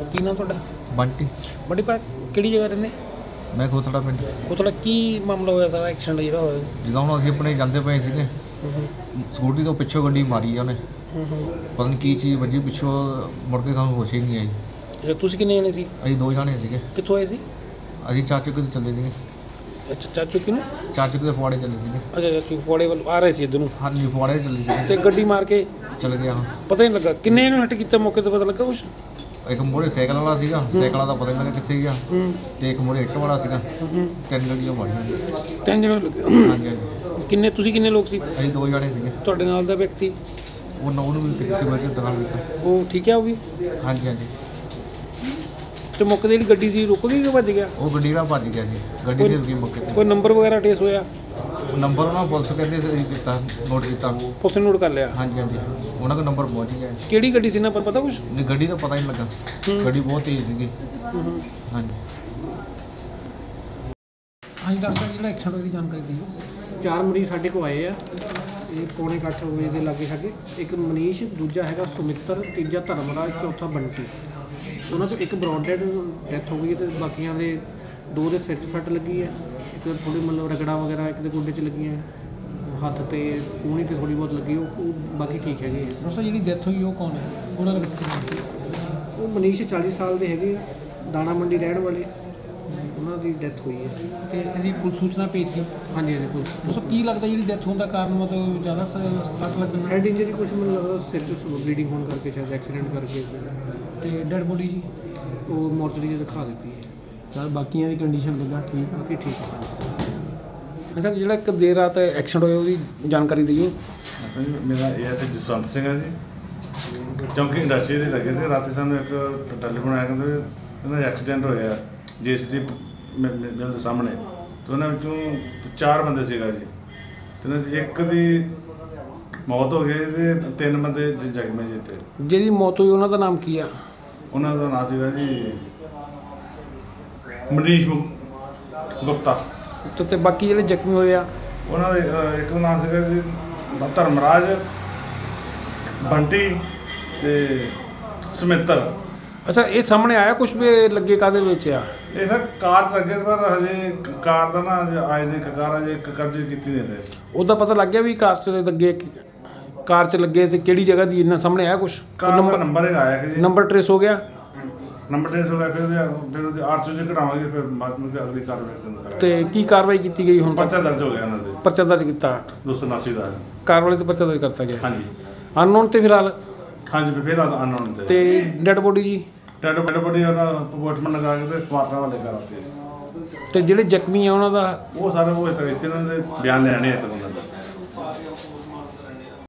ਕੀ ਨਾਮ ਤੁਹਾਡਾ? ਬੰਟੀ। ਬੜੀ ਪਾ ਕਿਹੜੀ ਜਗ੍ਹਾ ਰਹਿੰਦੇ? ਮੈਂ ਖੋਤੜਾ ਪਿੰਡ। ਖੋਤੜਾ ਕੀ ਮਾਮਲਾ ਹੋਇਆ ਸਾਰਾ ਐਕਸੀਡੈਂਟ ਜਿਹੜਾ ਹੋਇਆ? ਜਦੋਂ ਹੁਣ ਅਸੀਂ ਆਪਣੇ ਜਾਂਦੇ ਪਏ ਸੀਗੇ, ਸਕੂਟੀ ਤੋਂ ਪਿੱਛੋਂ ਗੱਡੀ ਮਾਰੀ ਆ ਉਹਨੇ। ਪਤਾ ਨਹੀਂ ਕੀ ਚੀਜ਼ ਵੱਜੀ ਪਿੱਛੋਂ, ਮੁੜ ਕੇ ਸਾਨੂੰ ਹੋਸ਼ ਹੀ ਨਹੀਂ ਆਈ। ਅੱਛਾ, ਤੁਸੀਂ ਕਿੰਨੇ ਜਣੇ ਸੀ? ਅਸੀਂ 2 ਜਾਣੇ ਸੀਗੇ। ਕਿੱਥੋਂ ਆਏ ਸੀ? ਅਸੀਂ ਚਾਚੂ ਦੇ ਚੱਲੇ ਸੀਗੇ। ਅੱਛਾ, ਚਾਚੂ ਕਿਨੂੰ? ਚਾਚੂ ਦੇ ਫੁਆੜੇ ਚੱਲੇ ਸੀਗੇ। ਅੱਛਾ, ਚਾਚੂ ਫੁਆੜੇ ਵੱਲ ਆ ਰਹੇ ਸੀ ਇੱਧਰ ਨੂੰ? ਹਾਂਜੀ, ਫੁਆੜੇ ਚੱਲੇ ਸੀਗੇ ਤੇ ਗੱਡੀ ਮਾਰ ਕੇ ਚਲ ਗਿਆ। ਪਤਾ ਹੀ ਨਹੀਂ ਲੱਗਾ ਕਿੰਨੇ ਜਣੇ ਹਿੱਟ ਕੀਤਾ, ਮੌਕੇ ਤੇ ਪਤਾ ਲੱਗਾ ਕੁਛ? ਇੱਕ ਮੋੜੇ ਸਾਈਕਲ ਵਾਲਾ ਸੀਗਾ, ਸਾਈਕਲ ਵਾਲਾ ਤਾਂ ਪਤਾ ਨਹੀਂ ਲੱਗਾ ਕਿੱਥੇ ਗਿਆ। ਤੇ ਇੱਕ ਮੋੜੇ ਇੱਟ ਵਾਲਾ ਸੀਗਾ। 3 ਗੱਡੀਆਂ ਮਾਰੀਆਂ। 3 ਜਣੇ ਲੱਗੇ? ਹਾਂਜੀ ਹਾਂਜੀ। ਕਿੰਨੇ ਤੁਸੀਂ ਕਿੰਨੇ ਲੋਕ ਸੀ? ਅਸੀਂ 2 ਜਾਣੇ ਸੀਗੇ। ਤੁਹਾਡੇ ਨਾਲ ਦਾ ਵਿਅਕਤੀ? ਉਹਨੂੰ ਵੀ ਕਿਸੇ ਵਜ੍ਹਾ ਦੁਕਾਨ ਦਿੱਤਾ। ਉਹ ਠੀਕ ਹੈ? ਉਹ ਵੀ? ਹਾਂਜੀ ਹਾਂਜੀ। ਤੇ ਮੌਕੇ ਤੇ ਜਿਹੜੀ ਗੱਡੀ ਸੀ ਰੁਕ ਗਈ ਕਿ ਭੱਜ ਗਿਆ? ਉਹ ਗੱਡੀ ਨਾਲ ਭੱਜ ਗਿਆ ਸੀ। ਗੱਡੀ ਨਹੀਂ ਰੁਕੀ ਮੌਕੇ ਤੇ। ਕੋਈ ਨੰਬਰ ਵਗੈਰਾ ਟ੍ਰੇਸ ਹੋਇਆ? ਨੰਬਰ ਉਹਨਾਂ ਪੁਲਿਸ ਕਹਿੰਦੇ ਸੀ ਕੀਤਾ, ਨੋਟ ਕੀਤਾ। ਪੁਲਿਸ ਨੇ ਨੋਟ ਕਰ ਲਿਆ? ਹਾਂਜੀ ਹਾਂਜੀ, ਉਹਨਾਂ ਦਾ ਨੰਬਰ ਪਹੁੰਚ ਗਿਆ। ਕਿਹੜੀ ਗੱਡੀ ਸੀ ਨਾ ਪਤਾ ਕੁਛ? ਨਹੀਂ, ਗੱਡੀ ਦਾ ਪਤਾ ਹੀ ਨਹੀਂ ਲੱਗਾ। ਗੱਡੀ ਬਹੁਤ ਤੇਜ਼ ਸੀਗੀ। ਹਾਂਜੀ ਹਾਂਜੀ ਡਾਕਟਰ ਸਾਹਿਬ, ਜਿਹੜਾ ਐਕਸੀਡੈਂਟ ਹੋਈ ਦੀ ਜਾਣਕਾਰੀ ਦਿਓ। 4 ਮਰੀਜ਼ ਸਾਡੇ ਕੋਲ ਆਏ ਆ। ਇਹ ਪੌਣੇ 8 ਵਜੇ ਦੇ ਲਾਗੇ ਛਾਗੇ। ਇੱਕ ਮਨੀਸ਼, ਦੂਜਾ ਹੈਗਾ ਸੁਮਿੱਤਰ, ਤੀਜਾ ਧਰਮਰਾਜ, ਚੌਥਾ ਬੰਟੀ। ਉਹਨਾਂ 'ਚੋਂ ਇੱਕ ਬਰੌਡ ਡੈਥ ਹੋ ਗਈ, ਅਤੇ ਬਾਕੀਆਂ ਦੇ 2 ਦੇ ਸਿਰ 'ਚ ਸੱਟ ਲੱਗੀ ਹੈ, ਇੱਕ ਥੋੜ੍ਹੀ ਮਤਲਬ ਰਗੜਾ ਵਗੈਰਾ ਇੱਕ ਦੇ ਗੋਡੇ 'ਚ ਲੱਗੀਆਂ, ਹੱਥ ਤੇ ਕੂਹਣੀ 'ਤੇ ਥੋੜ੍ਹੀ ਬਹੁਤ ਲੱਗੀ। ਉਹ ਬਾਕੀ ਠੀਕ ਹੈਗੇ ਆ। ਦੋਸਤੋ ਜਿਹੜੀ ਡੈਥ ਹੋਈ ਉਹ ਕੌਣ ਹੈ? ਉਹਨਾਂ ਦਾ ਵਿੱਚ ਉਹ ਮਨੀਸ਼ 40 ਸਾਲ ਦੇ ਹੈਗੇ ਆ, ਦਾਣਾ ਮੰਡੀ ਰਹਿਣ ਵਾਲੇ। ਉਹਨਾਂ ਦੀ ਡੈਥ ਹੋਈ ਹੈ। ਤੇ ਇਹਦੀ ਪੁਲਿਸ ਸੂਚਨਾ ਭੇਜਤੀ? ਹਾਂਜੀ ਹਾਂਜੀ, ਪੁਲਿਸ। ਦੋਸਤੋ ਕੀ ਲੱਗਦਾ ਜਿਹੜੀ ਡੈਥ ਹੋਣ ਦਾ ਕਾਰਨ ਮਤਲਬ ਜ਼ਿਆਦਾ ਸੱਟ ਲੱਗਣਾ? ਹੈਡ ਇੰਜਰੀ ਕੁਛ ਮੈਨੂੰ ਲੱਗਦਾ ਸਿਰ 'ਚ ਬਲੀਡਿੰਗ ਹੋਣ ਕਰਕੇ, ਸ਼ਾਇਦ ਐਕਸੀਡੈਂਟ ਕਰਕੇ। ਤੇ ਡੈਡ ਬੋਡੀ ਜੀ ਉਹ ਮੋਰਚਰੀ 'ਚ ਦਿਖਾ ਦਿੱਤੀ ਹੈ ਸਰ। ਬਾਕੀਆਂ ਦੀ ਕੰਡੀਸ਼ਨ ਲੱਗਾ ਠੀਕ? ਬਾਕੀ ਠੀਕ ਹੈ। ਅੱਛਾ, ਜਿਹੜਾ ਇੱਕ ਦੇਰ ਰਾਤ ਐਕਸੀਡੈਂਟ ਹੋਇਆ ਉਹਦੀ ਜਾਣਕਾਰੀ ਦਿਓ। ਮੇਰਾ ਇਹ ਜਸਵੰਤ ਸਿੰਘ ਹੈ ਜੀ। ਚੌਂਕੀ ਇੰਡਸਟਰੀ ਦੇ ਲੱਗੇ ਸੀ। ਰਾਤੀ ਸਾਨੂੰ ਇੱਕ ਟੈਲੀਫੋਨ ਆਇਆ, ਕਹਿੰਦੇ ਇਹਨਾਂ ਦਾ ਐਕਸੀਡੈਂਟ ਹੋਇਆ JCB ਮਿਲ ਦੇ ਸਾਹਮਣੇ। ਤੇ ਉਹਨਾਂ ਵਿੱਚੋਂ 4 ਬੰਦੇ ਸੀਗਾ ਜੀ। ਤੇ ਇੱਕ ਦੀ ਮੌਤ ਹੋ ਗਈ ਤੇ 3 ਬੰਦੇ ਜ਼ਖਮੀ ਜੀ। ਇੱਥੇ ਜਿਹਦੀ ਮੌਤ ਹੋਈ ਉਹਨਾਂ ਦਾ ਨਾਮ ਕੀ ਆ? ਉਹਨਾਂ ਦਾ ਨਾਮ ਸੀਗਾ ਜੀ ਮਨੀਸ਼ ਗੁਪਤਾ। ਤੇ ਬਾਕੀ ਜਿਹੜੇ ਜ਼ਖਮੀ ਹੋਏ ਆ ਉਹਨਾਂ ਦੇ ਇੱਕ ਦਾ ਨਾਮ ਸੀਗਾ ਜੀ ਧਰਮਰਾਜ, ਬੰਟੀ ਤੇ ਸੁਮਿੱਤਰ। ਅੱਛਾ, ਇਹ ਸਾਹਮਣੇ ਆਇਆ ਕੁਛ ਵੀ ਲੱਗੇ ਕਾਹਦੇ ਵਿੱਚ ਆ? ਇਹ ਸਰ ਕਾਰ 'ਚ ਲੱਗੇ, ਪਰ ਹਜੇ ਕਾਰ ਦਾ ਨਾ ਆਏ ਨੇ ਕਾਰ ਹਜੇ ਕਬਜ਼ੇ ਕੀਤੀ ਨਹੀਂ ਤੇ ਉਹਦਾ ਪਤਾ ਲੱਗ ਗਿਆ ਵੀ ਕਾਰ 'ਚ ਲੱਗੇ, ਕਾਰ 'ਚ ਲੱਗੇ ਸੀ ਕਿਹੜੀ ਜਗ੍ਹਾ ਦੀ? ਇਹਨਾਂ ਸਾਹਮਣੇ ਆਇਆ ਕੁਛ? ਨੰਬਰ ਇੱਕ ਆਇਆ ਕਿ ਜੀ ਨੰਬਰ ਟ੍ਰੇਸ ਹੋ ਗਿਆ? ਨੰਬਰ ਟ੍ਰੇਸ ਹੋ ਗਿਆ। ਫਿਰ ਉਹਦੇ ਆਰਚੋ 'ਚ ਕਢਾਵਾਂਗੇ, ਫਿਰ ਬਾਅਦ ਵਿੱਚ ਅਗਲੀ ਕਾਰਵਾਈ। ਤੇ ਕੀ ਕਾਰਵਾਈ ਕੀਤੀ ਗਈ ਹੁਣ ਤੱਕ? ਪਰਚਾ ਦਰਜ ਹੋ ਗਿਆ ਉਹਨਾਂ ਦੇ। ਪਰਚਾ ਦਰਜ ਕੀਤਾ? 279 ਦਾ। ਕਾਰ ਵਾਲੇ ਤੇ ਪਰਚਾ ਦਰਜ ਕਰਤਾ ਗਿਆ? ਹਾਂਜੀ ਅਨਨੋਨ ਤੇ ਫਿਲਹਾਲ? ਹਾਂਜੀ, ਫਿਰ ਅਨਨੋਨ ਤੇ। ਤੇ ਡੈਡ ਬੋਡੀ ਜੀ? ਡੈਡ ਬੋਡੀ ਉਹਨਾਂ ਪੋਸਟਮਾਰਟਮ ਲਗਾ ਕੇ ਤੇ ਕੁਆਰਟਾਂ ਵਾਲੇ ਕਰਾਤੇ। ਤੇ ਜਿਹੜੇ ਜ਼ਖਮੀ ਆ ਉਹਨਾਂ ਦਾ? ਉਹ ਸਾਰੇ ਉਹ ਇੱਥੇ ਉਹਨਾਂ ਦੇ ਬਿਆਨ ਲੈਣੇ ਆ ਤੇ ਉਹਨਾਂ ਦਾ।